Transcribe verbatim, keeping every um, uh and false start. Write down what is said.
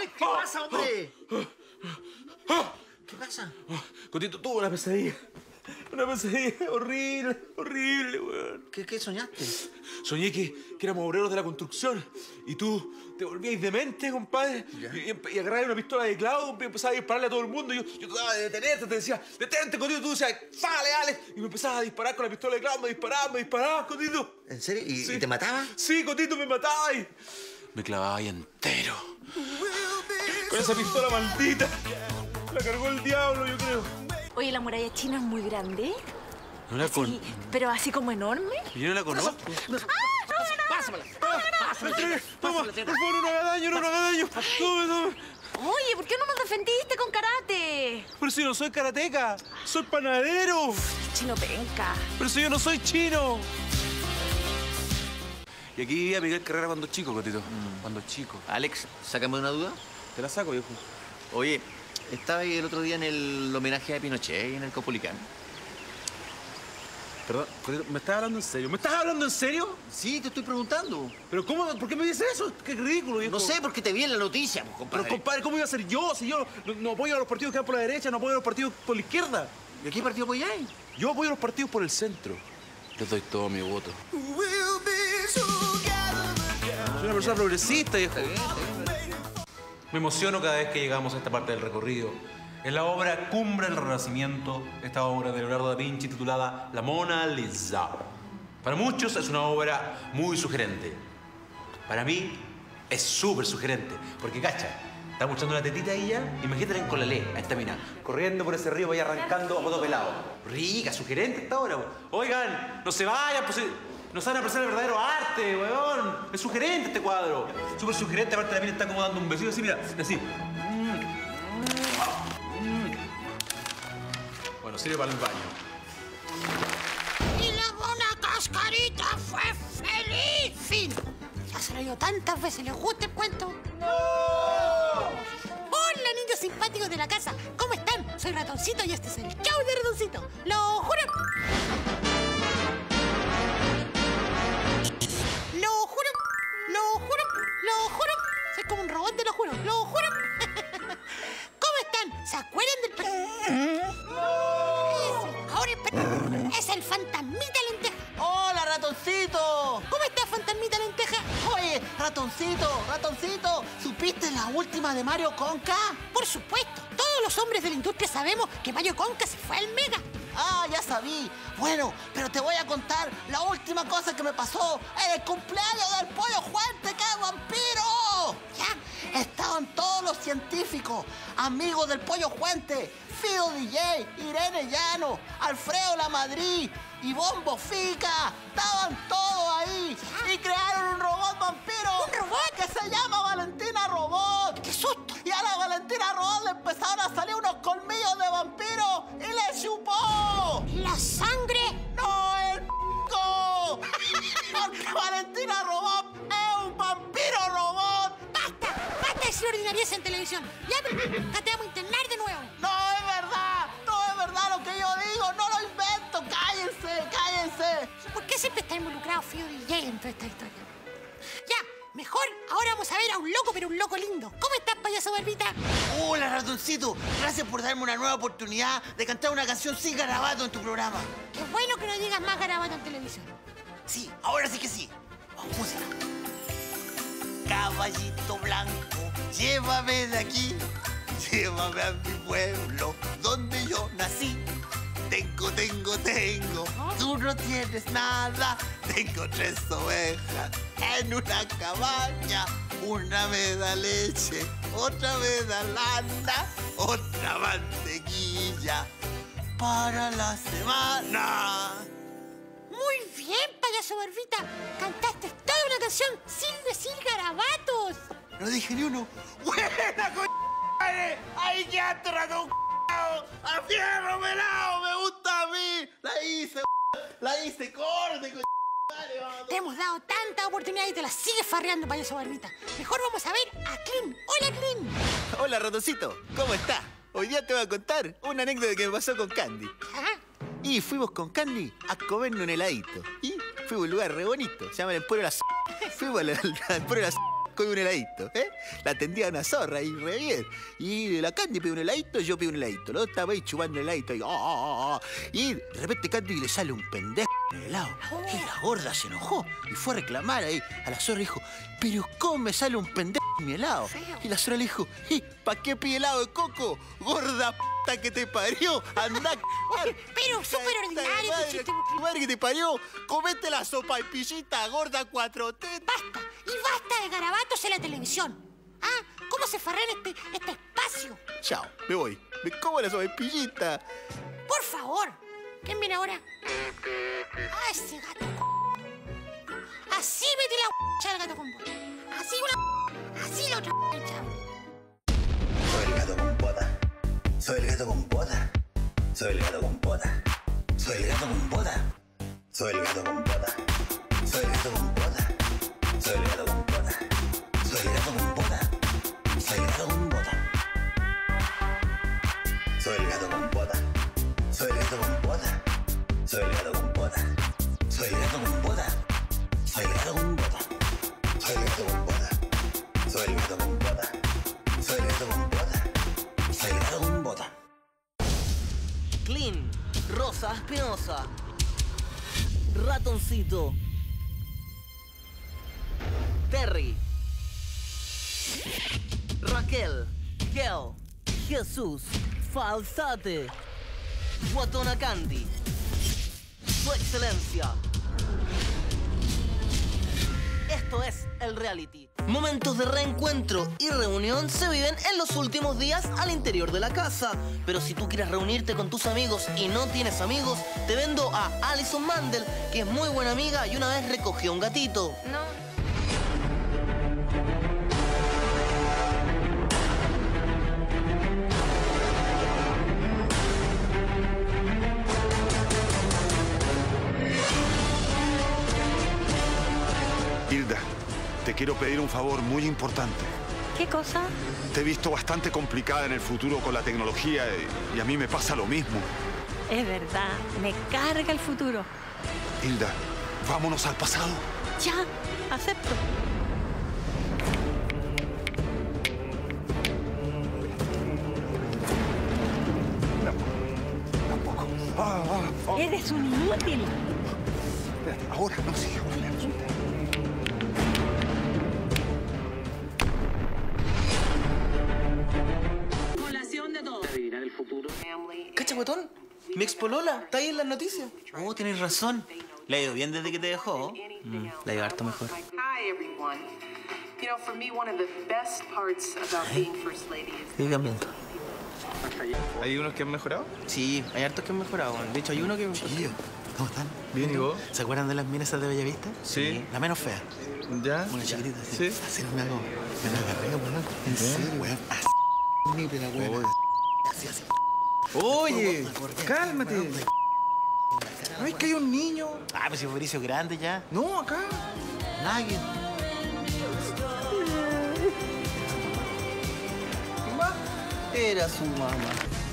¿Qué pasa, hombre? ¿Qué pasa? Cotito, tuve una pesadilla. Una pesadilla horrible, horrible, weón. ¿Qué, qué soñaste? Soñé que, que éramos obreros de la construcción y tú te volvías demente, compadre. Y, y, y agarrabas una pistola de clavo y empezabas a dispararle a todo el mundo. Y yo, yo trataba de detenerte, te decía, detente, Cotito. Tú decías, sale, Alex. Y me empezabas a disparar con la pistola de clavo, me disparabas, me disparabas, Cotito. ¿En serio? ¿Y, sí. ¿y te mataba? Sí, Cotito, me mataba y me clavaba ahí entero. Con esa pistola maldita. La cargó el diablo, yo creo. Oye, la muralla china es muy grande. No la con... Sí, pero así como enorme. Yo no la conozco. ¡Ah! No, no, no. Pásamela. Pásamela. Toma, por favor, no me haga daño, no me haga daño. Tome, tome. Oye, ¿por qué no nos defendiste con karate? Pero si yo no soy karateca, soy panadero. Chino penca. Pero si yo no soy chino. Y aquí vivía Miguel Carrera cuando chico, Cotito. Mm. Cuando chico. Alex, sácame una duda. Te la saco, viejo. Oye, estaba ahí el otro día en el homenaje a Pinochet, en el Copolicán. Perdón, Cotito, ¿me estás hablando en serio? ¿Me estás hablando en serio? Sí, te estoy preguntando. ¿Pero cómo? ¿Por qué me dices eso? Qué ridículo, viejo. No sé, porque te vi en la noticia, pues, compadre. Pero, compadre, ¿cómo iba a ser yo? Si yo no, no apoyo a los partidos que van por la derecha, no apoyo a los partidos por la izquierda. ¿Y a qué partido apoyáis? Yo apoyo a los partidos por el centro. Les doy todo mi voto. Soy una persona progresista, viejo. Me emociono cada vez que llegamos a esta parte del recorrido. Es la obra Cumbre del Renacimiento, esta obra de Leonardo da Vinci titulada La Mona Lisa. Para muchos es una obra muy sugerente. Para mí es súper sugerente, porque cacha, está mostrando una tetita ahí ya, imagínate en Colalé, a esta mina, corriendo por ese río, vaya arrancando a moto pelado. Rica, sugerente esta obra. Oigan, no se vayan, pues no saben apreciar el verdadero arte, weón. Es sugerente este cuadro. Súper sugerente, aparte la mina está como dando un besito así, mira, así. Bueno, sirve para el baño. Y la mona cascarita fue feliz. Fin. Ya se lo digo tantas veces. ¿Les gusta el cuento? ¡No! Hola, niños simpáticos de la casa. ¿Cómo están? Soy Ratoncito y este es el chau de Ratoncito. ¡Lo juro! ¡Lo juro! ¡Lo juro! ¡Lo juro! Soy como un robot, te lo juro. ¡Lo juro! ¿Cómo están? ¿Se acuerdan del... Ahora es, es el fantasmita lenteja. ¡Hola, Ratoncito! ¿Cómo está, fantasmita lenteja? Oye, Ratoncito, Ratoncito, ¿supiste la última de Mario Conca? Por supuesto, todos los hombres de la industria sabemos que Mario Conca se fue al Mega. Ah, ya sabí. Bueno, pero te voy a contar la última cosa que me pasó en el cumpleaños del Pollo Fuente, que es vampiro. Ya. Estaban todos los científicos, amigos del Pollo Fuente, Fido D J, Irene Llano, Alfredo La Madrid y Bombo Fica. Estaban todos ahí y crearon un robot vampiro. ¿Un robot? Que se llama Valentina Robot. ¡Qué susto! Y a la Valentina Robot le empezaron a salir unos colmillos de vampiro y le chupó. ¿La sangre? ¡No, el p***! Porque Valentina Robot es un vampiro robot. ¡Basta! ¡Basta de decir ordinariez en televisión! Ya, ya te vamos a internar de nuevo. No es verdad, no es verdad lo que yo digo, no lo invento. Cállense, cállense. ¿Por qué siempre está involucrado Fido D J en toda esta historia? Ya, mejor ahora vamos a ver a un loco, pero un loco lindo. ¿Cómo estás, payaso Barbita? Hola, Ratoncito. Gracias por darme una nueva oportunidad de cantar una canción sin garabato en tu programa. Qué bueno que no digas más garabato en televisión. Sí, ahora sí que sí. Vamos, música. Caballito blanco, llévame de aquí. Llévame a mi pueblo, donde yo nací. Tengo, tengo, tengo, tú no tienes nada. Tengo tres ovejas en una cabaña. Una me da leche, otra me da lana, otra mantequilla para la semana. Muy bien, payaso Barbita. Cantaste toda una canción sin decir garabatos. No dije ni uno. ¡Buena, co***! ¡Ahí quedaste, ratón! ¡A fierro pelado! ¡Me gusta a mí! ¡La hice, la hice corte, co***! Te hemos dado tanta oportunidad y te la sigues farreando, payaso Barbita. Mejor vamos a ver a Clean. ¡Hola, Clean! Hola, Ratoncito. ¿Cómo estás? Hoy día te voy a contar una anécdota que me pasó con Candy. Ajá. Y fuimos con Candy a comernos un heladito. Y fuimos a un lugar re bonito. Se llama el Emporio La S***. Fuimos al Emporio La S***, comimos un heladito, ¿eh? La atendía una zorra y re bien. Y la Candy pidió un heladito, yo pido un heladito. Los dos estaba ahí chupando el heladito y, oh, oh, oh. Y de repente Candy le sale un pendejo en el helado. Y la gorda se enojó y fue a reclamar ahí a la zorra y dijo, pero ¿cómo me sale un pendejo en mi helado? Y la zorra le dijo, ¿y para qué pide helado de coco? Gorda p*** que te parió, andá a Pero súper ordinario tu chiste. madre que te parió, comete la sopa y pillita, gorda cuatro tetas. Basta. Y basta de garabatos en la televisión. ¿Ah? ¿Cómo se farrea este, este espacio? Chao, me voy. Me como la sopa y pillita. Por favor. ¿Quién viene ahora? Ah, ese gato. Así metí la al gato con bota. Así una. Así la otra. Soy el gato con bota. Soy el gato con bota. Soy el gato con bota. Soy el gato con bota. Soy el gato con bota. Soy el gato con bota. Soy el gato con bota. Soy el gato con bota. Soy el gato con bota. Soy el gato con bota. Soy el gato con bota. Soy el gato con bota. Soy el gato con bota. Soy el gato con bota. Soy el gato con bota. Soy el gato con bota. Soy el gato con bota. Soy el gato con bota. Clean, Rosa Espinosa, Ratoncito, Terry, Raquel, Kel, Jesús, Falsate, Guatona Candy, Su Excelencia. Esto es el reality. Momentos de reencuentro y reunión se viven en los últimos días al interior de la casa. Pero si tú quieres reunirte con tus amigos y no tienes amigos, te vendo a Alison Mandel, que es muy buena amiga y una vez recogió un gatito. No. Hilda, te quiero pedir un favor muy importante. ¿Qué cosa? Te he visto bastante complicada en el futuro con la tecnología y, y a mí me pasa lo mismo. Es verdad, me carga el futuro. Hilda, vámonos al pasado. Ya, acepto. Tampoco. Ah, ah, ah. Eres un inútil. Ahora no, sí, ahora. ¿Cacha, guatón? Mi expolola, está ahí en las noticias. Oh, tienes razón. Le ha ido bien desde que te dejó. Mm, la iba harto mejor. Hi, everyone. You know, for me, one of the best parts about being First Lady is... Sigue cambiando. ¿Hay unos que han mejorado? Sí, hay hartos que han mejorado. De hecho, hay uno que... Chiquillo, ¿cómo están? Bien, ¿y vos? ¿Se acuerdan de las minas esas de Bellavista? Sí. La menos fea. ¿Ya? Una chiquitita. Sí. Así me hago. Me la agarré, weón. En serio, weón. Así. Ni la weón. Así, así. Oye, cálmate. Ay, que hay un niño. Ah, pues si Fabricio grande ya. No, acá. Nadie. Era su mamá.